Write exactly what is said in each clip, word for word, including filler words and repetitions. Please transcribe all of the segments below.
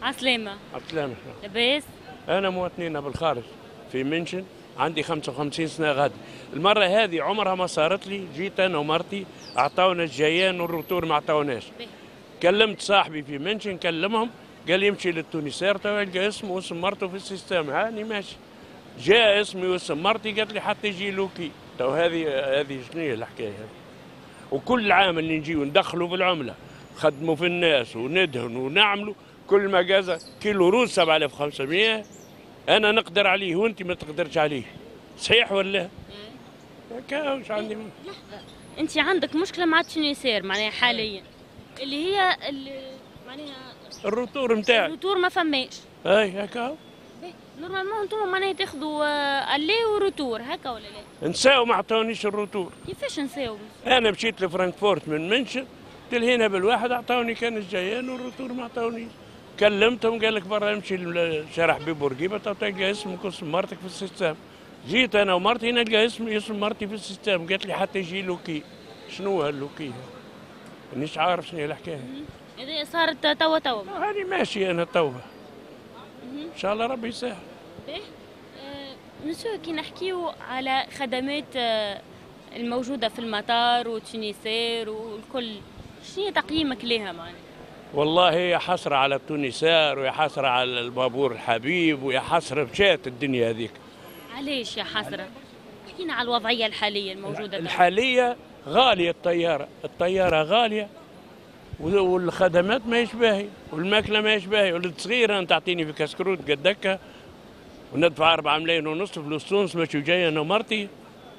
عسلامة. عسلامة. لاباس؟ أنا مواطنين بالخارج في منشن، عندي خمسة وخمسين سنة غادي. المرة هذه عمرها ما صارت لي، جيت أنا ومرتي أعطونا الجيان والروتور ما أعطوناش. كلمت صاحبي في منشن كلمهم قال يمشي للتونسير تو يلقى اسمه واسم مرته في السيستم. هاني ماشي، جاء اسمي واسم مرتي قالت لي حتى يجي لوكي. تو هذه هذه شنو هي الحكاية هذه؟ وكل عام اللي نجيو ندخلوا في العملة، خدموا في الناس وندهنوا ونعملوا، كل ما جاز كيلو روز سبعة آلاف وخمسمائة انا نقدر عليه وانت ما تقدرش عليه. صحيح ولا؟ هكا مش عندي. لحظة، انت عندك مشكلة مع التونسير معناها حاليا اللي هي اللي معناها الروتور نتاعك. الروتور ما فماش. اي هكا. نورمالمون انتم معناها تاخذوا الي وروتور هكا ولا لا؟ نساو ما عطاونيش الروتور. كيفاش نساو؟ انا مشيت لفرانكفورت من منشن تلهينا بالواحد اعطوني كان الجيان والروتور ما عطاونيش. كلمتهم قال لك برا امشي لشارع بورقيبه تلقى اسمك واسم مرتك في السيستم. جيت انا ومرتي نلقى اسمي اسم مرتي في السيستم، قالت لي حتى يجي لوكي. شنو هاللوكي؟ مانيش عارف شنو هي الحكايه. هذه صارت توا توا. هاني ماشي انا توا. ان شاء الله ربي يسهل. باهي. مسيو كي نحكيو على خدمات الموجوده في المطار وتونسير والكل، شنو تقييمك لها معناها؟ والله هي حسرة على التونسير ويا حسرة على البابور الحبيب ويا حسرة بشات الدنيا هذيك. علاش يا حسرة؟ احكينا على الوضعية الحالية الموجودة. الحالية غالية الطيارة، الطيارة غالية والخدمات ما يشبهي والماكلة ما يشبهي. ولد صغير أنا تعطيني في كسكروت قد هكا وندفع أربعة ملايين ونص فلوس تونس ماشي جاي أنا ومرتي.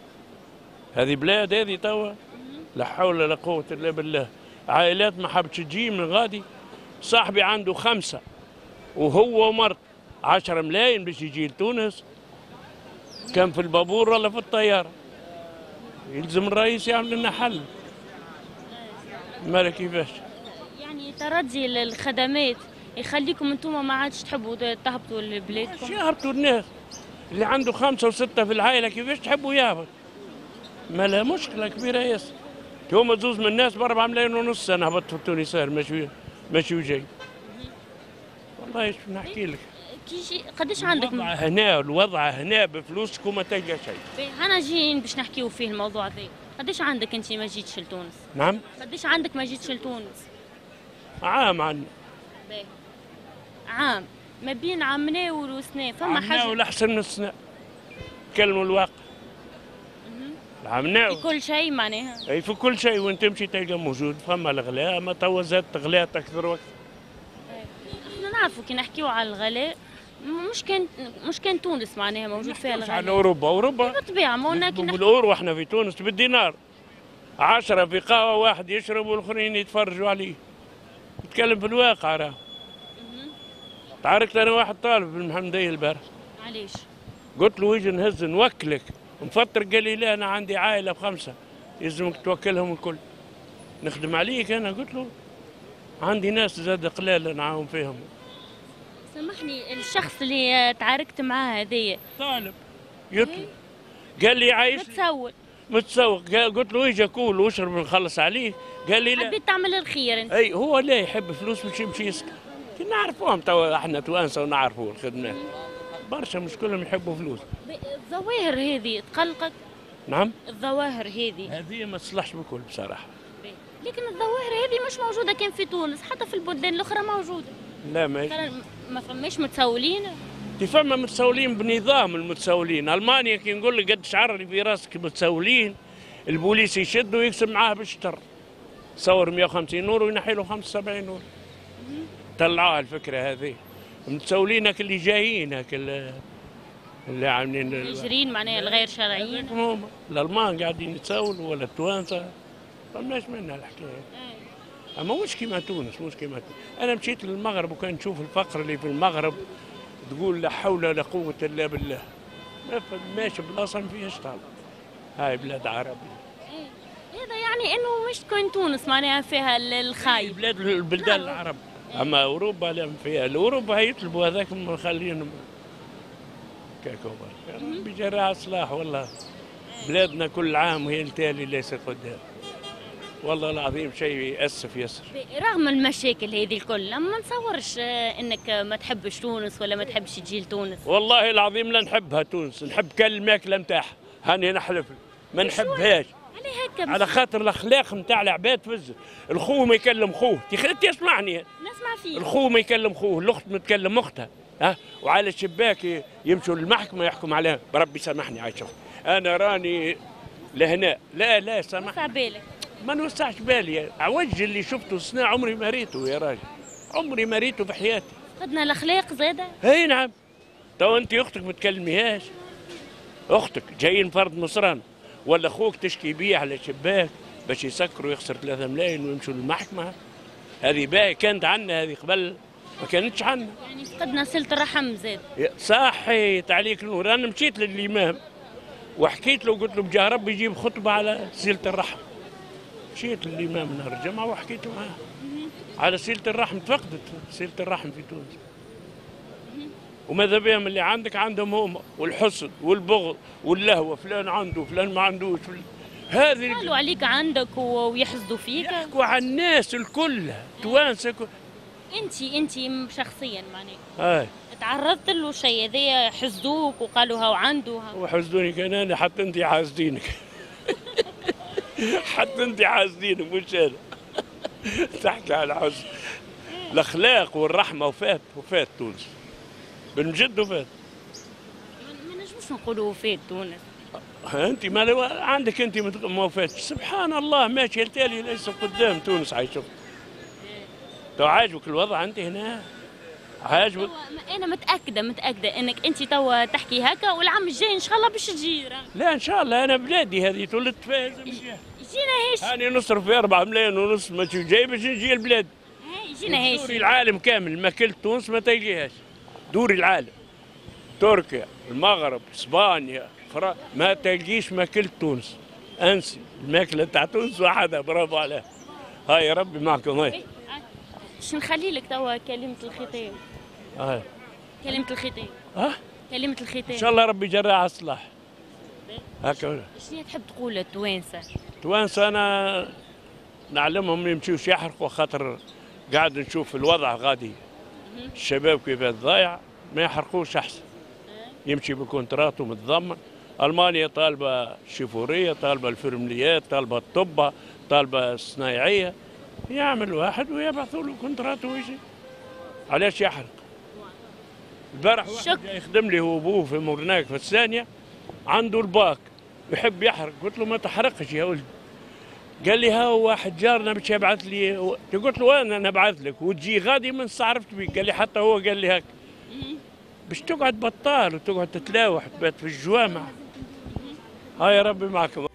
هذه بلاد هذه توا لا حول ولا قوة إلا بالله. عائلات ما حبتش تجي من غادي. صاحبي عنده خمسة وهو ومرت عشرة ملايين باش يجي لتونس، كان في البابور ولا في الطيارة. يلزم الرئيس يعمل لنا حل. مالا كيفاش؟ يعني تردي للخدمات يخليكم انتم ما عادش تحبوا تهبطوا لبلادكم؟ مش يهبطوا الناس اللي عنده خمسة وستة في العائلة كيفاش تحبوا يهبط؟ مالا مشكلة كبيرة ياسر. هما زوز من الناس بأربعة ملايين ونص أنا هبطت في التونسير ماشي ماشي وجاي. والله ايش نحكي لك؟ كيجي قداش عندك؟ الوضع هنا الوضع هنا بفلوسكم ما تلقى شيء. انا جايين باش نحكيو فيه الموضوع ذا. قداش عندك انت ما جيتش لتونس؟ نعم؟ قداش عندك ما جيتش لتونس؟ عام عن باهي. عام ما بين عمنا وسنة فما حاجة؟ عمنا ولا أحسن من السنة. كلموا الواقع. عمنا في كل شيء معناها؟ اي في كل شيء وين تمشي تلقى موجود. فما الغلاء ما توا زادت غلاء أكثر وأكثر. احنا نعرفوا كي نحكيو على الغلاء مش كان مش كان تونس معناها موجود فيها الغلاء. على اوروبا اوروبا بالطبيعه ما قلنا كي بالاورو واحنا في تونس بالدينار. عشرة في قهوه واحد يشرب والاخرين يتفرجوا عليه. يتكلم في الواقع راه. تعاركت انا واحد طالب بالمحمديه البارح. علاش؟ قلت له ويجي نهز نوكلك مفطر قال لي لا انا عندي عائله بخمسه يلزمك توكلهم الكل. نخدم عليك انا قلت له عندي ناس زاد قلال نعاون فيهم. سامحني الشخص اللي تعاركت معاه هذايا طالب يطلب قال لي عايش متسول متسوق. قلت له اجي اكل واشرب نخلص عليه. قال لي لا. حبيت تعمل الخير انت. اي هو لا يحب فلوس باش يمشي يسكن. نعرفوهم توا احنا توانسه ونعرفوا الخدمات. برشا مش كلهم يحبوا فلوس. الظواهر هذه تقلقك؟ نعم؟ الظواهر هذه هذه ما تصلحش بكل بصراحه. لكن الظواهر هذه مش موجوده كان في تونس، حتى في البلدان الاخرى موجوده. لا ما ما فماش متسولين. فما متسولين بنظام المتسولين. المانيا كي نقول لك قد شعر اللي في راسك متسولين البوليس يشد ويقسم معاه بالشطر. تصور مئة وخمسين نور وينحي له خمسة وسبعين نور. طلعوها الفكره هذه. متسولينك اللي جايينك اللي عاملين الهاجرين معناها الغير شرعيين. هم الالمان قاعدين يتسولوا ولا التوانسه. فماش منها الحكايه. اما مش كيما تونس مش كيما تونس. انا مشيت للمغرب وكان نشوف الفقر اللي في المغرب تقول لا حول ولا قوه الا بالله. ما ماشي بلاصه ما فيهاش طالب. هاي بلاد عربيه. هذا يعني انه مش تكون تونس معناها فيها الخايب. بلاد البلدان العرب. اما اوروبا لا فيها. اوروبا هيطلبوا هذاك مخلينهم كاكوبا. بجراء اصلاح والله. بلادنا كل عام وهي التالي ليس قدام. والله العظيم شيء يأسف ياسر. رغم المشاكل هذه الكل ما نتصورش آه، انك ما تحبش تونس ولا ما تحبش تجي لتونس. والله العظيم لا نحبها تونس، نحب كل الماكله نتاعها، هاني نحلف ما نحبهاش. على هكا على خاطر الاخلاق نتاع العباد فز، الخو ما يكلم خوه، تسمعني نسمع فيه. الخو ما يكلم خوه، الاخت ما تكلم اختها، ها، وعلى الشباك يمشوا للمحكمه يحكم عليها، بربي سامحني عايشه انا راني لهنا، لا لا سامحني. وسع بالك. ما نوسعش بالي، عوج اللي شفته سنة عمري ما ريته يا راجل، عمري ما ريته في حياتي. فقدنا الاخلاق زاده. اي نعم. تو انت اختك ما تكلميهاش، اختك جايين فرض نصران، ولا اخوك تشكي بيه على شباك باش يسكروا يخسر ثلاثة ملايين ويمشوا للمحكمه. هذه باهي كانت عنا، هذه قبل ما كانتش عنا. يعني فقدنا صله الرحم زاد. صحيت عليك النور. انا مشيت للامام وحكيت له، قلت له بجاه ربي يجيب خطبه على صله الرحم. مشيت للامام نهار الجمعه وحكيت معاه على صله الرحم، تفقدت صله الرحم في تونس. وماذا بهم اللي عندك عندهم هم، والحسد والبغض واللهوه، فلان عنده فلان ما عندوش، هذه قالوا عليك عندك ويحسدوا فيك. يحكوا على الناس الكل توانسه. انت انت شخصيا معناها هاي تعرضت له شيء هذايا، حسدوك وقالوا هاو عنده هاو. وحسدوني كان انا، حتى انت حاسدينك. حتى انت حاسدينك مش انا. تحكي على حسد الاخلاق والرحمه، وفات وفات تونس بالجد وفات. ما نجموش نقولوا وفات تونس. انت ما لو عندك انت ما وفاتش، سبحان الله ماشي التالي ليس قدام تونس عايشة. تو عاجبك الوضع انت هنا؟ عاجبك؟ انا متاكده متاكده انك انت توا تحكي هكا، والعام الجاي ان شاء الله باش تجي. لا ان شاء الله، انا بلادي هذه تولدت فيها. يجينا هاش. هاني نصرف في أربعة ملايين ونص ما جاي باش نجي البلاد. يجينا هاش. دوري العالم كامل، ما كلت تونس ما تلقيهاش. دوري العالم، تركيا، المغرب، اسبانيا، فرنسا، ما تلقيش ماكلة تونس. انسي الماكله تاع تونس وحدها، برافو عليها. هاي يا ربي معكم. هاي باش نخلي لك توا كلمة الختام. هاي كلمة الختام. اه كلمة الختام. ان شاء الله ربي يجريها على الصلاح. هكا شنو تحب تقول للتوانسة؟ توانسة انا نعلمهم ما يمشيوش يحرقوا، خاطر قاعد نشوف الوضع غادي، الشباب كيفاش ضايع، ما يحرقوش احسن. يمشي بكونترات ومتضمن. المانيا طالبه الشيفوريه، طالبه الفرمليات، طالبه الطبه، طالبه الصنايعيه. يعمل واحد ويبعثوا له كونترات ويجي. علاش يحرق؟ البارح واحد جاي يخدم لي هو وابوه في مورناك في الثانيه، عنده الباك يحب يحرق، قلت له ما تحرقش يا ولدي. قال لي ها واحد جارنا باش يبعث لي، قلت له انا نبعث لك وتجي غادي ما استعرفت بيك. قال لي حتى هو قال لي هكا، باش تقعد بطال وتقعد تتلاوح تبات في الجوامع. هاي يا ربي معكم.